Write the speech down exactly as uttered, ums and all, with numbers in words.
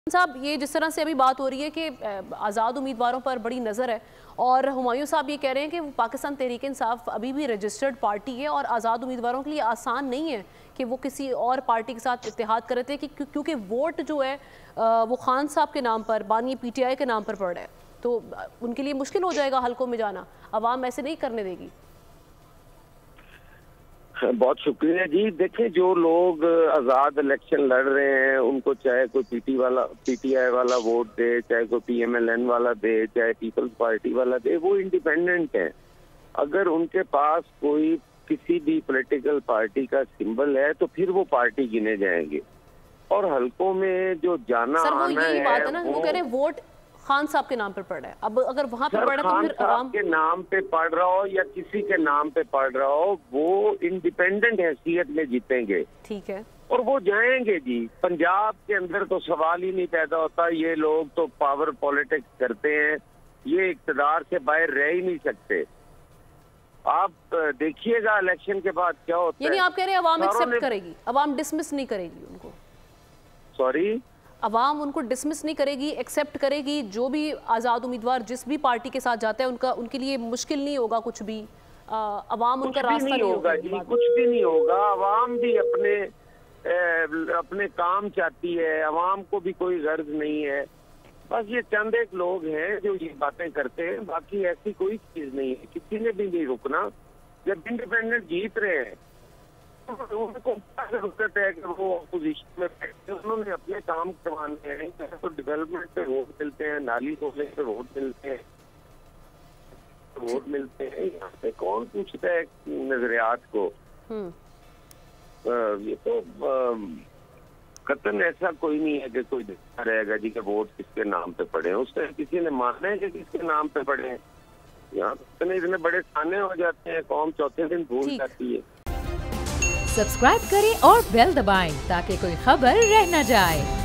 साहब, ये जिस तरह से अभी बात हो रही है कि आज़ाद उम्मीदवारों पर बड़ी नज़र है और हुमायूं साहब ये कह रहे हैं कि पाकिस्तान तहरीक इंसाफ अभी भी रजिस्टर्ड पार्टी है और आज़ाद उम्मीदवारों के लिए आसान नहीं है कि वो किसी और पार्टी के साथ इत्तेहाद करते हैं कि क्योंकि वोट जो है वो खान साहब के नाम पर, बानी पीटीआई के नाम पर पड़ रहा है, तो उनके लिए मुश्किल हो जाएगा हल्कों में जाना। अवाम ऐसे नहीं करने देगी। बहुत शुक्रिया जी। देखिए, जो लोग आज़ाद इलेक्शन लड़ रहे हैं उनको चाहे कोई पीटी वाला पीटीआई वाला वोट दे, चाहे कोई पीएमएलएन वाला दे, चाहे पीपल्स पार्टी वाला दे, वो इंडिपेंडेंट है। अगर उनके पास कोई किसी भी पॉलिटिकल पार्टी का सिंबल है तो फिर वो पार्टी गिने जाएंगे। और हल्कों में जो जाना सर, वो आना यही है, बात है ना, वो, वो कह रहे हैं वोट खान साहब के नाम पर पड़ रहा है। अब अगर वहां पे पड़ रहा है तो फिर अवाम के नाम पे पड़ रहा हो या किसी के नाम पे पड़ रहा हो, वो इंडिपेंडेंट हैसियत में जीतेंगे। ठीक है, और वो जाएंगे जी। पंजाब के अंदर तो सवाल ही नहीं पैदा होता। ये लोग तो पावर पॉलिटिक्स करते हैं, ये इक्तदार से बाहर रह ही नहीं सकते। आप देखिएगा इलेक्शन के बाद क्या होता है। यानी आप कह रहे हैं अवाम एक्सेप्ट करेगी, अवाम डिसमिस नहीं करेगी उनको? सॉरी, अवाम उनको डिसमिस नहीं करेगी, एक्सेप्ट करेगी। जो भी आज़ाद उम्मीदवार जिस भी पार्टी के साथ जाता है उनका उनके लिए मुश्किल नहीं होगा कुछ भी। अवाम उनका रास्ता नहीं होगा जी, कुछ भी नहीं होगा। अवाम भी अपने ए, अपने काम चाहती है, अवाम को भी कोई गर्ज नहीं है। बस ये चंद एक लोग हैं जो ये बातें करते हैं, बाकी ऐसी कोई चीज नहीं है। किसी ने भी नहीं रुकना। जब इंडिपेंडेंट जीत रहे हैं उनको जरूरत है कि वो अपोजिशन में बैठे, उन्होंने अपने काम करवाने हैं। तो डेवलपमेंट पे वोट मिलते हैं, नाली खोलने पे वोट मिलते हैं, वोट मिलते हैं। यहाँ पे कौन पूछता है नजरियात को? आ, ये तो कतन ऐसा कोई नहीं है कि कोई देखता रहेगा जी कि वोट किसके नाम पे पड़े हैं। उस टाइम किसी ने मानना है कि किसके नाम पे पड़े हैं। यहाँ इतने इतने बड़े खाने हो जाते हैं, कौम चौथे दिन भूल जाती है। सब्सक्राइब करें और बेल दबाएं ताकि कोई खबर रह न जाए।